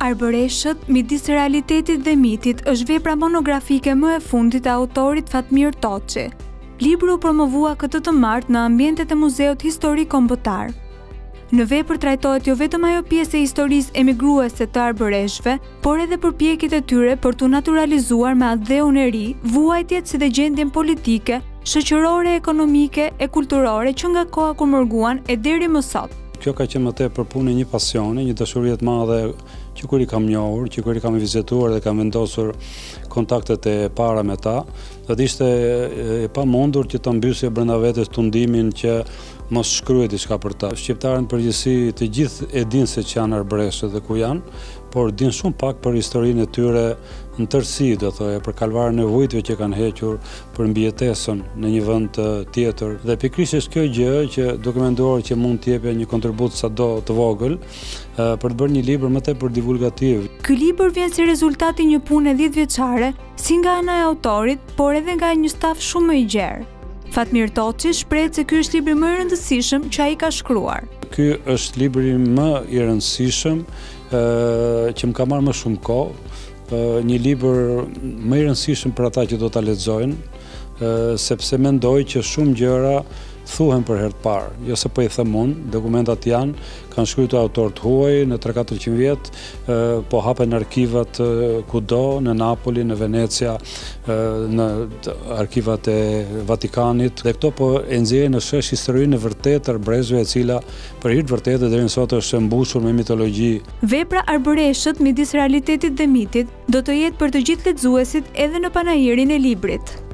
Arbëreshët midis realitetit dhe mitit është vepra monografike më e fundit e autorit Fatmir Toçi. Libri u promovua këtë të martë në ambientet e Muzeut Historik Kombëtar. Në vepër trajtohet jo vetëm ajo pjesë e historisë emigruese të arbëreshëve, por edhe përpjekjet e tyre për t'u naturalizuar me adheun e ri, vuajtjet si dhe gjendjen politike, shoqërore, ekonomike e kulturore që nga koha kur mërguan e deri më sot. Kjo ka qenë më tepër punë një pasioni, një dashuri e madhe që kur i kam njohur, që kur i kam vizituar dhe kam vendosur kontaktet e para me ta, do të ishte e pamundur që ta mbysje brenda vetes tundimin që mos shkruaj diçka për ta. Shqiptarët në përgjithësi të gjithë e dinë se që janë arbëreshë dhe ku janë, por dinë shumë pak për historinë e tyre në tërësi, do thoya, për kalvarën e vujtëve që kanë hequr, për mbijetesën në një vend tjetër. Dhe pikërisht është kjo gjë që duke menduar që mund të jepë një kontribut sado të vogël për të bërë një libër më tepër divulgativ. Ky libër vjen si rezultati një pune 10 vjeçare, si nga ana e autorit, por edhe nga një staf shumë më i gjerë. Fatmir Toçi shpreh se ky është libri më i rëndësishëm që ai ka shkruar. Ky është libri më i rëndësishëm që më ka marrë më shumë kohë, një libër më i rëndësishëm për ata që do ta lexojnë, sepse mendoj që shumë gjëra thuhen për herë të parë, jo se po i them unë, dokumentat janë, kanë shkruar autorët huaj në 300-400 vjet, po hapen arkivat kudo, në Napoli, në Venecia, në arkivat e Vatikanit, dhe këto po e nxjerrin në shesh historinë e vërtetë të arbëreshëve, e cila për hir të vërtetë deri në sot është e mbushur me mitologji. Vepra Arbëreshët midis realitetit dhe mitit do të jetë për të gjithë lexuesit edhe në panajirin e librit.